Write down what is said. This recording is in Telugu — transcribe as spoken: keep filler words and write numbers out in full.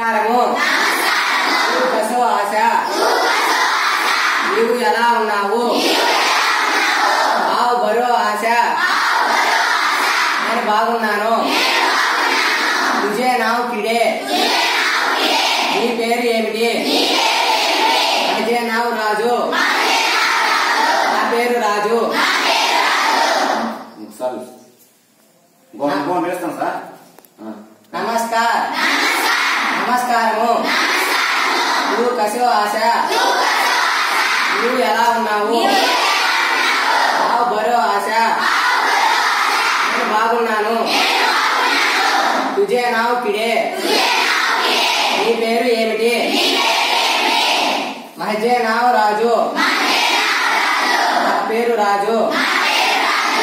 నమస్కారము. కసో ఆశ. నీవు ఎలా ఉన్నావు? ఆవు బరో ఆశ. నేను బాగున్నాను. తుజే నావ్ కిడే. నీ పేరు ఏమిటి? అజే నావ్ రాజు. నా పేరు రాజు. నమస్కార్. నమస్కారము. నువ్వు కసో ఆశ. నువ్వు ఎలా ఉన్నావు? ఆవు బరో ఆశ. నేను బాగున్నాను. తుజే నావ్ కిడే. నీ పేరు ఏమిటి? మహజే నావ్ రాజు. నా పేరు రాజు.